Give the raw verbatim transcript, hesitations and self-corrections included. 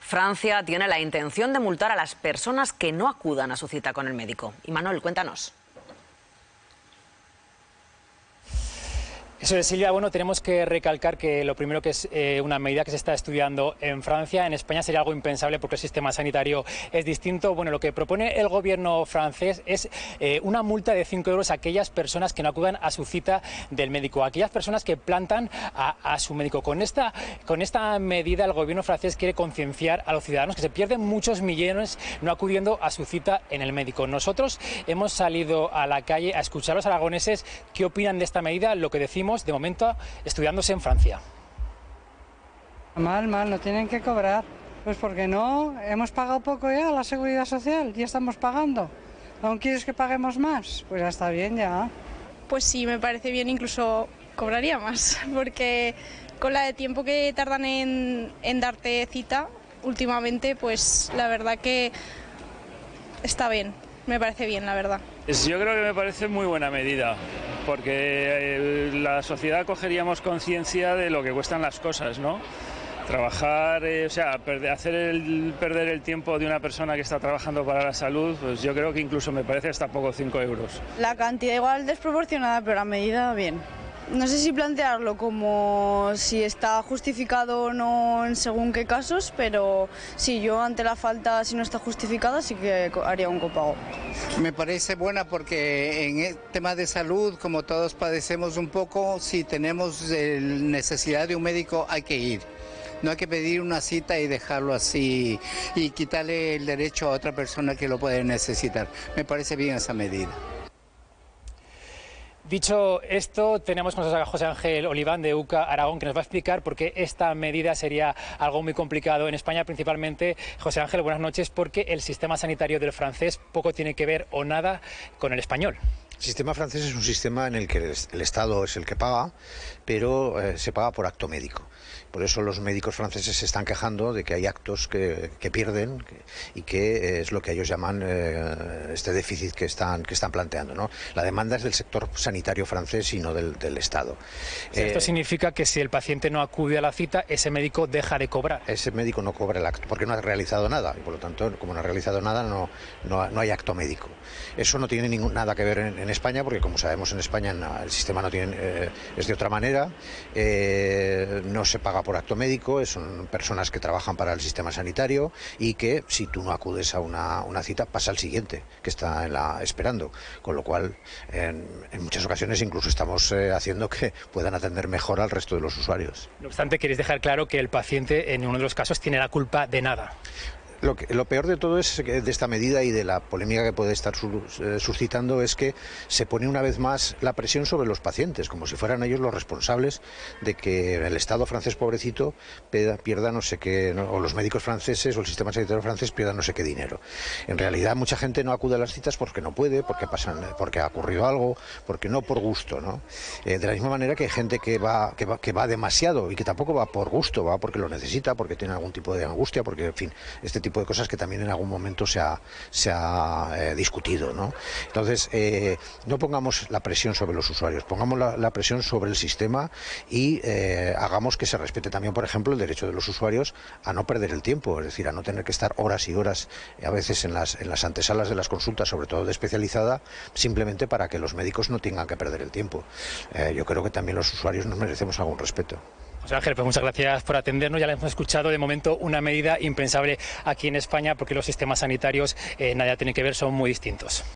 Francia tiene la intención de multar a las personas que no acudan a su cita con el médico. Imanol, cuéntanos. Eso es, Silvia. Bueno, tenemos que recalcar que lo primero que es eh, una medida que se está estudiando en Francia. En España sería algo impensable porque el sistema sanitario es distinto. Bueno, lo que propone el gobierno francés es eh, una multa de cinco euros a aquellas personas que no acudan a su cita del médico, a aquellas personas que plantan a, a su médico. Con esta, con esta medida el gobierno francés quiere concienciar a los ciudadanos que se pierden muchos millones no acudiendo a su cita en el médico. Nosotros hemos salido a la calle a escuchar a los aragoneses qué opinan de esta medida, lo que decimos de momento estudiándose en Francia. Mal, mal, no tienen que cobrar. Pues porque no, hemos pagado poco ya a la seguridad social, ya estamos pagando. ¿Aún quieres que paguemos más? Pues ya está bien ya. Pues sí, me parece bien, incluso cobraría más, porque con la de tiempo que tardan en, en darte cita, últimamente, pues la verdad que está bien, me parece bien, la verdad. Yo creo que me parece muy buena medida, porque la sociedad cogeríamos conciencia de lo que cuestan las cosas, ¿no? Trabajar, eh, o sea, perder, hacer el, perder el tiempo de una persona que está trabajando para la salud, pues yo creo que incluso me parece hasta poco cinco euros. La cantidad igual desproporcionada, pero la medida bien. No sé si plantearlo como si está justificado o no en según qué casos, pero sí, yo ante la falta, si no está justificada, sí que haría un copago. Me parece buena porque en el tema de salud, como todos padecemos un poco, si tenemos eh, necesidad de un médico hay que ir. No hay que pedir una cita y dejarlo así y quitarle el derecho a otra persona que lo puede necesitar. Me parece bien esa medida. Dicho esto, tenemos con nosotros a José Ángel Oliván de UCA Aragón, que nos va a explicar por qué esta medida sería algo muy complicado en España, principalmente. José Ángel, buenas noches, porque el sistema sanitario del francés poco tiene que ver o nada con el español. El sistema francés es un sistema en el que el Estado es el que paga, pero eh, se paga por acto médico. Por eso los médicos franceses se están quejando de que hay actos que, que pierden que, y que eh, es lo que ellos llaman eh, este déficit que están, que están planteando, ¿no? La demanda es del sector sanitario francés y no del, del Estado. O sea, esto eh, significa que si el paciente no acude a la cita, ese médico deja de cobrar. Ese médico no cobra el acto porque no ha realizado nada y por lo tanto, como no ha realizado nada, no, no, no hay acto médico. Eso no tiene ningún, nada que ver en, en España porque, como sabemos, en España no, el sistema no tiene, eh, es de otra manera, eh, no se paga por acto médico, son personas que trabajan para el sistema sanitario y que si tú no acudes a una, una cita pasa al siguiente que está en la, esperando, con lo cual en, en muchas ocasiones incluso estamos eh, haciendo que puedan atender mejor al resto de los usuarios. No obstante, queréis dejar claro que el paciente en uno de los casos tiene la culpa de nada. Lo, que, lo peor de todo es que de esta medida y de la polémica que puede estar su, eh, suscitando es que se pone una vez más la presión sobre los pacientes, como si fueran ellos los responsables de que el Estado francés pobrecito pierda, pierda no sé qué, no, o los médicos franceses o el sistema sanitario francés pierda no sé qué dinero. En realidad mucha gente no acude a las citas porque no puede, porque pasan, porque ha ocurrido algo, porque no por gusto, ¿no? Eh, de la misma manera que hay gente que va, que va, que va demasiado y que tampoco va por gusto, va porque lo necesita, porque tiene algún tipo de angustia, porque en fin, este tipo tipo de cosas que también en algún momento se ha, se ha eh, discutido, ¿no? Entonces, eh, no pongamos la presión sobre los usuarios, pongamos la, la presión sobre el sistema y eh, hagamos que se respete también, por ejemplo, el derecho de los usuarios a no perder el tiempo, es decir, a no tener que estar horas y horas, eh, a veces en las, en las antesalas de las consultas, sobre todo de especializada, simplemente para que los médicos no tengan que perder el tiempo. Eh, yo creo que también los usuarios nos merecemos algún respeto. José Ángel, pues muchas gracias por atendernos. Ya le hemos escuchado, de momento una medida impensable aquí en España porque los sistemas sanitarios eh, nada tienen que ver, son muy distintos.